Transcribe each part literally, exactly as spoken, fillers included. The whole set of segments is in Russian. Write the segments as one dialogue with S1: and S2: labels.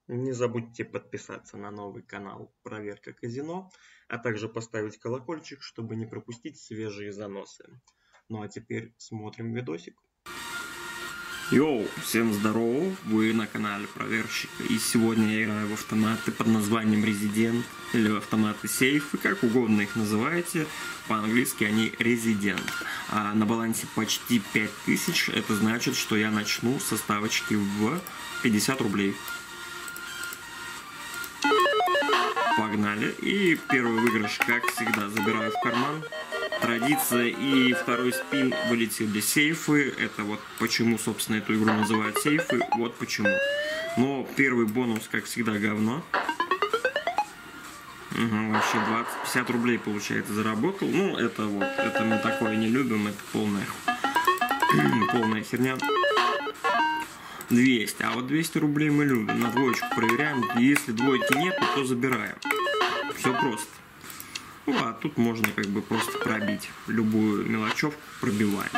S1: Не забудьте подписаться на новый канал Проверка Казино, а также поставить колокольчик, чтобы не пропустить свежие заносы. Ну а теперь смотрим видосик.
S2: Йоу, всем здорово, вы на канале Проверщика, и сегодня я играю в автоматы под названием Resident, или в автоматы сейфы, как угодно их называете, по-английски они Resident. А на балансе почти пять тысяч, это значит, что я начну со ставочки в пятьдесят рублей. Погнали, и первый выигрыш, как всегда, забираю в карман. Традиция, и второй спин вылетели сейфы. Это вот почему, собственно, эту игру называют сейфы. Вот почему. Но первый бонус, как всегда, говно. Угу, вообще двадцать-пятьдесят рублей, получается, заработал. Ну, это вот, это мы такое не любим. Это полная, полная херня. двести. А вот двести рублей мы любим. На двоечку проверяем. Если двойки нет, то забираем. Все просто. Ну, а тут можно как бы просто пробить любую мелочевку, пробиваем.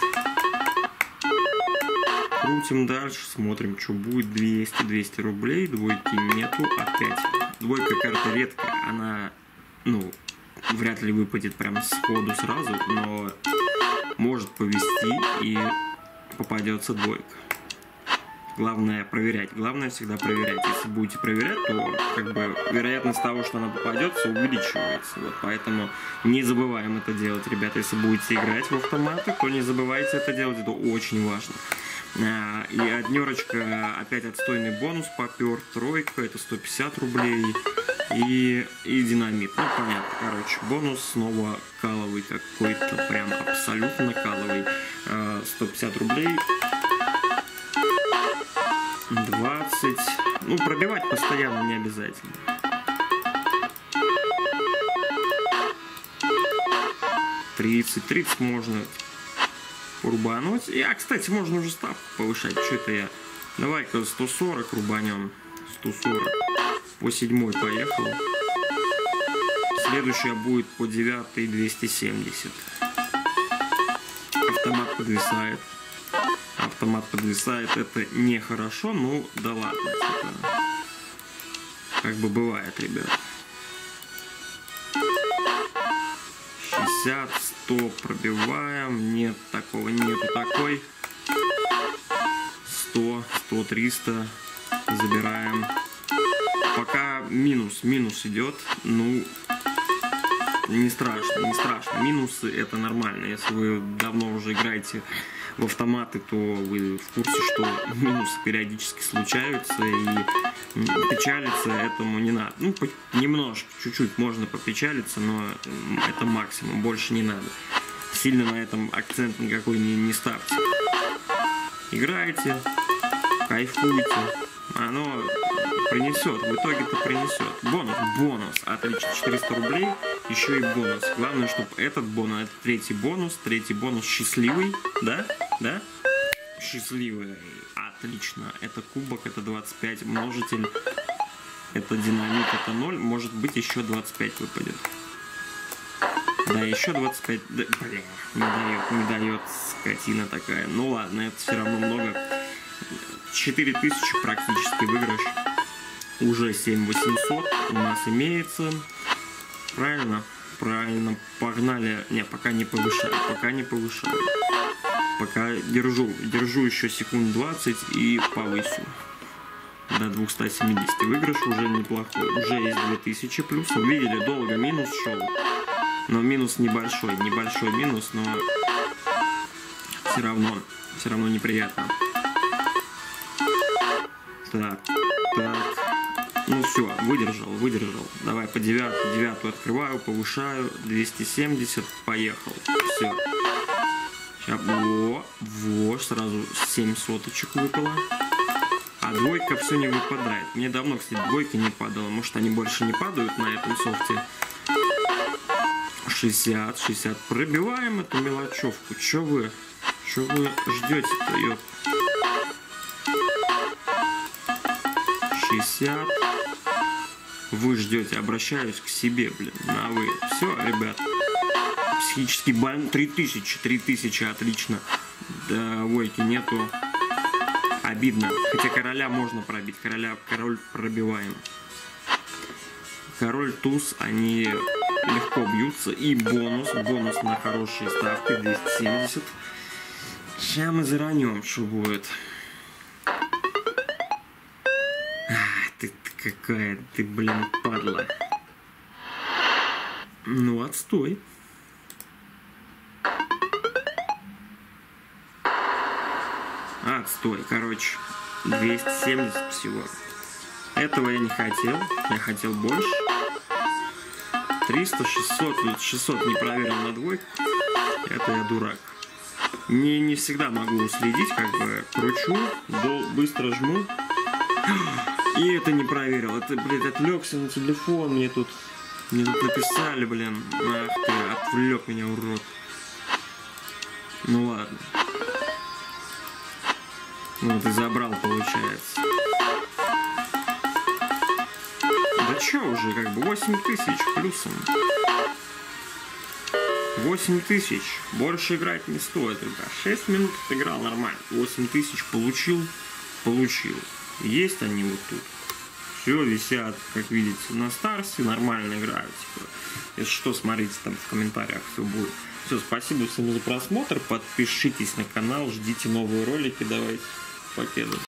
S2: Крутим дальше, смотрим, что будет. двести, двести рублей, двойки нету, опять. Двойка карта редкая, она, ну, вряд ли выпадет прям сходу сразу, но может повезти и попадется двойка. Главное проверять. Главное всегда проверять. Если будете проверять, то как бы вероятность того, что она попадется, увеличивается. Вот поэтому не забываем это делать, ребята. Если будете играть в автоматы, то не забывайте это делать. Это очень важно. И однерочка, опять отстойный бонус попер. Тройка, это сто пятьдесят рублей. И, и динамит. Ну, понятно, короче. Бонус снова каловый какой-то. Прям абсолютно каловый. сто пятьдесят рублей. двадцать. Ну, пробивать постоянно не обязательно. тридцать. тридцать можно рубануть. И, а, кстати, можно уже ставку повышать. Что это я? Давай-ка сто сорок рубанем. сто сорок. По седьмой поехал. Следующая будет по девятой двести семьдесят. Автомат подвисает. Автомат подвисает, это нехорошо, ну да ладно, типа, как бы бывает, ребят. шестьдесят, сто пробиваем, нет такого, нету такой. сто, сто, триста забираем. Пока минус, минус идет, ну, не страшно, не страшно. Минусы это нормально, если вы давно уже играете в автоматы, то вы в курсе, что минусы периодически случаются, и печалиться этому не надо. Ну, немножко, чуть-чуть можно попечалиться, но это максимум, больше не надо. Сильно на этом акцент никакой не, не ставьте. Играете, кайфуйте, оно принесет, в итоге-то принесет. Бонус, бонус, отлично, четыреста рублей, еще и бонус. Главное, чтобы этот бонус, это третий бонус, третий бонус счастливый, да, да, счастливый, отлично. Это кубок, это двадцать пять, множитель, это динамит, это ноль, может быть еще двадцать пять выпадет. Да, еще двадцать пять, да, бля, не дает, не дает, скотина такая. Ну ладно, это все равно много. четыре тысячи практически выигрыш. Уже семь восемьсот у нас имеется. Правильно? Правильно. Погнали. Не, пока не повышаю. Пока не повышаю. Пока держу. Держу еще секунд двадцать и повысю. До двухсот семидесяти. Выигрыш уже неплохой. Уже есть две тысячи плюс. Видели, долго минус шел. Но минус небольшой. Небольшой минус, но все равно. Все равно неприятно. Так. Так. Ну все, выдержал, выдержал. Давай по девятую, девятую открываю, повышаю. двести семьдесят, поехал. Все. Сейчас, во, во, сразу семь соточек выпало. А двойка все не выпадает. Мне давно, кстати, двойка не падала. Может, они больше не падают на этом софте. шестьдесят, шестьдесят. Пробиваем эту мелочевку. Че вы, че вы ждете-то, ёп? шестьдесят. Вы ждете, обращаюсь к себе, блин, на вы. Все, ребят. Психический больной. три тысячи, три тысячи, отлично. Да, войки нету. Обидно. Хотя короля можно пробить. Короля, король пробиваем. Король, туз, они легко бьются. И бонус. Бонус на хорошие ставки. двести семьдесят. Сейчас мы заранем, что будет. Ах, ты, ты какая, ты, блин, падла. Ну, отстой. Отстой, короче. двести семьдесят всего. Этого я не хотел. Я хотел больше. триста, шестьсот. шестьсот не проверил на двойку. Это я дурак. Не, не всегда могу следить, как бы кручу, дол, быстро жму. И это не проверил. Это, блин, отвлекся на телефон. Мне тут, мне тут написали, блин. Ах ты, отвлек меня, урод. Ну ладно. Ну ты забрал, получается. Да чё уже, как бы восемь тысяч плюсом. восемь тысяч. Больше играть не стоит, ребят. шесть минут отыграл нормально. восемь тысяч получил. Получил. Есть они вот тут. Все, висят, как видите, на старте. Нормально играют. Типа. Если что, смотрите там в комментариях, все будет. Все, спасибо всем за просмотр. Подпишитесь на канал, ждите новые ролики. Давайте. Покеда.